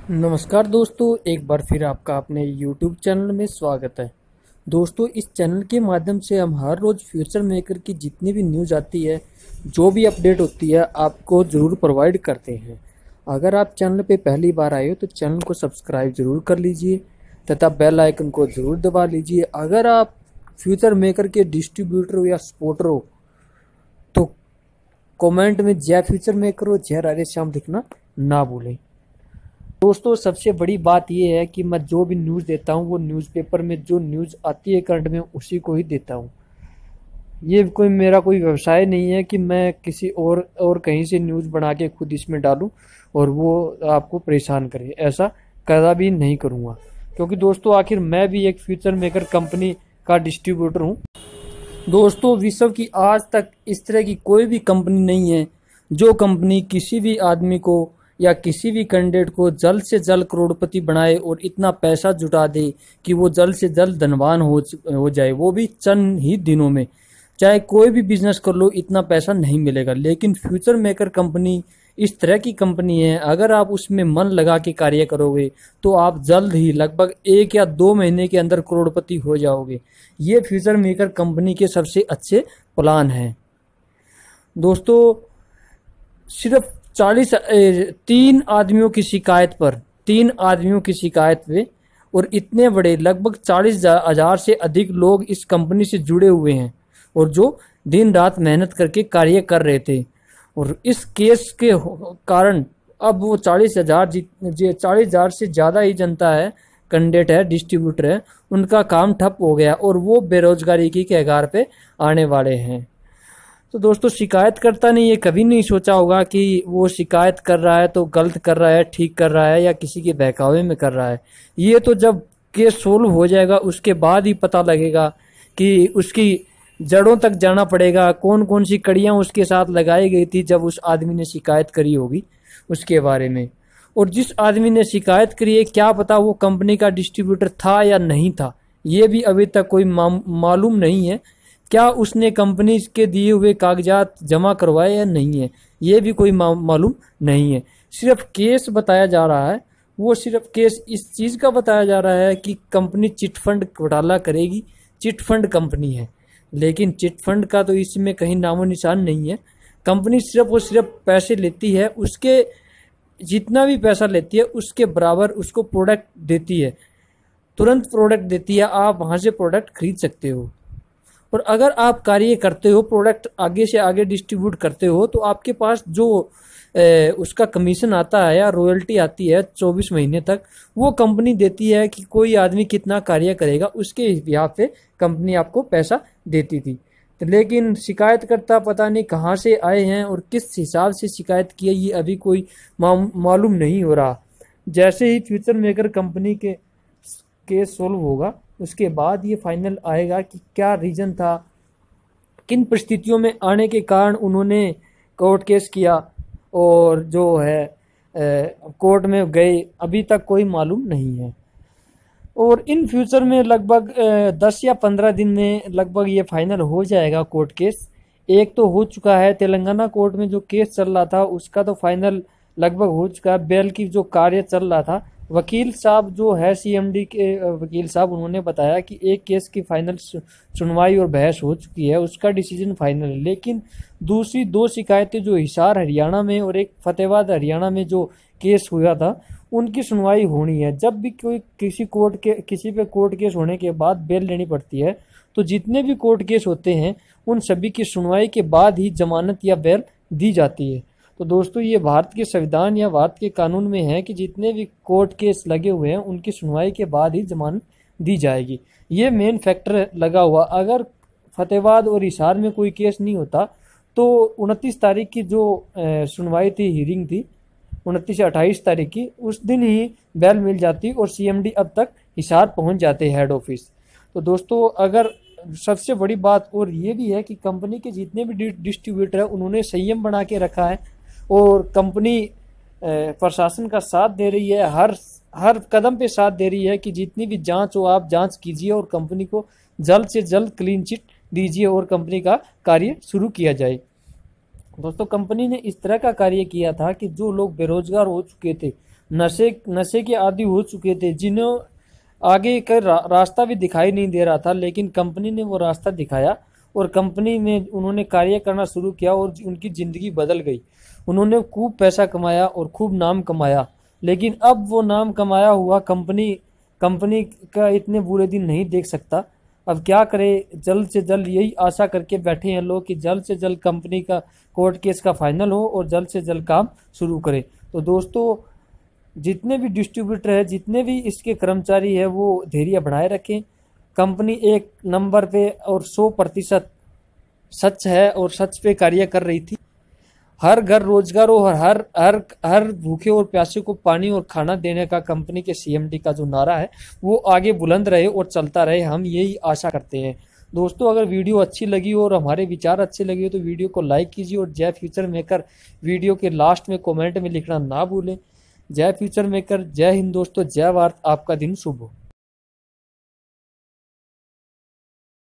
नमस्कार दोस्तों, एक बार फिर आपका अपने YouTube चैनल में स्वागत है। दोस्तों, इस चैनल के माध्यम से हम हर रोज़ फ्यूचर मेकर की जितनी भी न्यूज़ आती है, जो भी अपडेट होती है, आपको ज़रूर प्रोवाइड करते हैं। अगर आप चैनल पे पहली बार आए हो तो चैनल को सब्सक्राइब ज़रूर कर लीजिए तथा बेल आइकन को ज़रूर दबा लीजिए। अगर आप फ्यूचर मेकर के डिस्ट्रीब्यूटर हो या सपोर्टर हो तो कमेंट में जय फ्यूचर मेकर हो, जय राधे श्याम लिखना ना भूलें। दोस्तों, सबसे बड़ी बात यह है कि मैं जो भी न्यूज़ देता हूँ वो न्यूज़पेपर में जो न्यूज़ आती है करंट में उसी को ही देता हूँ। ये कोई मेरा कोई व्यवसाय नहीं है कि मैं किसी और कहीं से न्यूज़ बना के खुद इसमें डालूं और वो आपको परेशान करे। ऐसा कदा भी नहीं करूँगा, क्योंकि दोस्तों आखिर मैं भी एक फ्यूचर मेकर कंपनी का डिस्ट्रीब्यूटर हूँ। दोस्तों, विश्व की आज तक इस तरह की कोई भी कंपनी नहीं है जो कंपनी किसी भी आदमी को या किसी भी कैंडिडेट को जल्द से जल्द करोड़पति बनाए और इतना पैसा जुटा दे कि वो जल्द से जल्द धनवान हो जाए, वो भी चंद ही दिनों में। चाहे कोई भी बिजनेस कर लो, इतना पैसा नहीं मिलेगा। लेकिन फ्यूचर मेकर कंपनी इस तरह की कंपनी है, अगर आप उसमें मन लगा के कार्य करोगे तो आप जल्द ही लगभग 1 या 2 महीने के अंदर करोड़पति हो जाओगे। ये फ्यूचर मेकर कंपनी के सबसे अच्छे प्लान हैं। दोस्तों, सिर्फ 3 आदमियों की शिकायत पे और इतने बड़े लगभग 40,000 से अधिक लोग इस कंपनी से जुड़े हुए हैं और जो दिन रात मेहनत करके कार्य कर रहे थे। और इस केस के कारण अब वो 40,000 से ज़्यादा ही जनता है, कैंडिडेट है, डिस्ट्रीब्यूटर है, उनका काम ठप हो गया और वो बेरोजगारी की कगार पे आने वाले हैं। तो दोस्तों, शिकायतकर्ता ने ये कभी नहीं सोचा होगा कि वो शिकायत कर रहा है तो गलत कर रहा है, ठीक कर रहा है या किसी के बहकावे में कर रहा है। ये तो जब केस सोल्व हो जाएगा उसके बाद ही पता लगेगा कि उसकी जड़ों तक जाना पड़ेगा, कौन कौन सी कड़ियां उसके साथ लगाई गई थी जब उस आदमी ने शिकायत करी होगी उसके बारे में। और जिस आदमी ने शिकायत करी है, क्या पता वो कंपनी का डिस्ट्रीब्यूटर था या नहीं था, ये भी अभी तक कोई मालूम नहीं है। क्या उसने कंपनी के दिए हुए कागजात जमा करवाए या नहीं है, ये भी कोई मालूम नहीं है। सिर्फ केस बताया जा रहा है, वो सिर्फ केस इस चीज़ का बताया जा रहा है कि कंपनी चिट फंड घोटाला करेगी, चिट फंड कंपनी है। लेकिन चिट फंड का तो इसमें कहीं नामो निशान नहीं है। कंपनी सिर्फ और सिर्फ पैसे लेती है, उसके जितना भी पैसा लेती है उसके बराबर उसको प्रोडक्ट देती है, तुरंत प्रोडक्ट देती है। आप वहाँ से प्रोडक्ट खरीद सकते हो और अगर आप कार्य करते हो, प्रोडक्ट आगे से आगे डिस्ट्रीब्यूट करते हो, तो आपके पास जो उसका कमीशन आता है या रॉयल्टी आती है 24 महीने तक, वो कंपनी देती है कि कोई आदमी कितना कार्य करेगा उसके हिसाब से कंपनी आपको पैसा देती थी। तो लेकिन शिकायतकर्ता पता नहीं कहाँ से आए हैं और किस हिसाब से शिकायत की है, ये अभी कोई मालूम नहीं हो रहा। जैसे ही फ्यूचर मेकर कंपनी के केस सोल्व होगा उसके बाद ये फाइनल आएगा कि क्या रीज़न था, किन परिस्थितियों में आने के कारण उन्होंने कोर्ट केस किया और जो है कोर्ट में गए, अभी तक कोई मालूम नहीं है। और इन फ्यूचर में लगभग 10 या 15 दिन में लगभग ये फाइनल हो जाएगा कोर्ट केस। एक तो हो चुका है, तेलंगाना कोर्ट में जो केस चल रहा था उसका तो फाइनल लगभग हो चुका है। बेल की जो कार्य चल रहा था, वकील साहब जो है सीएमडी के वकील साहब, उन्होंने बताया कि एक केस की फाइनल सुनवाई और बहस हो चुकी है, उसका डिसीजन फाइनल है। लेकिन दूसरी 2 शिकायतें जो हिसार हरियाणा में और एक फतेहाबाद हरियाणा में जो केस हुआ था, उनकी सुनवाई होनी है। जब भी कोई किसी पे कोर्ट केस होने के बाद बेल लेनी पड़ती है, तो जितने भी कोर्ट केस होते हैं उन सभी की सुनवाई के बाद ही जमानत या बेल दी जाती है। तो दोस्तों, ये भारत के संविधान या भारत के कानून में है कि जितने भी कोर्ट केस लगे हुए हैं उनकी सुनवाई के बाद ही जमानत दी जाएगी। ये मेन फैक्टर लगा हुआ। अगर फतेहाबाद और हिसार में कोई केस नहीं होता तो 29 तारीख की जो सुनवाई थी, हियरिंग थी 29 से 28 तारीख की, उस दिन ही बेल मिल जाती और सीएमडी अब तक हिसार पहुंच जाते हेड ऑफिस। तो दोस्तों, अगर सबसे बड़ी बात और ये भी है कि कंपनी के जितने भी डिस्ट्रीब्यूटर है उन्होंने संयम बना के रखा है और कंपनी प्रशासन का साथ दे रही है, हर कदम पे साथ दे रही है कि जितनी भी जांच हो आप जांच कीजिए और कंपनी को जल्द से जल्द क्लीन चिट दीजिए और कंपनी का कार्य शुरू किया जाए। दोस्तों, कंपनी ने इस तरह का कार्य किया था कि जो लोग बेरोजगार हो चुके थे नशे के आदी हो चुके थे, जिन्हें आगे का रास्ता भी दिखाई नहीं दे रहा था, लेकिन कंपनी ने वो रास्ता दिखाया और कंपनी में उन्होंने कार्य करना शुरू किया और उनकी ज़िंदगी बदल गई। उन्होंने खूब पैसा कमाया और खूब नाम कमाया, लेकिन अब वो नाम कमाया हुआ कंपनी कंपनी का इतने बुरे दिन नहीं देख सकता। अब क्या करे, जल्द से जल्द यही आशा करके बैठे हैं लोग कि जल्द से जल्द कंपनी का कोर्ट केस का फाइनल हो और जल्द से जल्द काम शुरू करे। तो दोस्तों, जितने भी डिस्ट्रीब्यूटर है, जितने भी इसके कर्मचारी है, वो धैर्य बढ़ाए रखें। कंपनी एक नंबर पे और 100% सच है और सच पे कार्य कर रही थी। हर घर रोजगार और हर हर हर भूखे और प्यासे को पानी और खाना देने का कंपनी के सीएमडी का जो नारा है वो आगे बुलंद रहे और चलता रहे, हम यही आशा करते हैं। दोस्तों, अगर वीडियो अच्छी लगी हो और हमारे विचार अच्छे लगे हो तो वीडियो को लाइक कीजिए और जय फ्यूचर मेकर वीडियो के लास्ट में कमेंट में लिखना ना भूलें। जय फ्यूचर मेकर, जय हिंद दोस्तों, जय भारत, आपका दिन शुभ हो।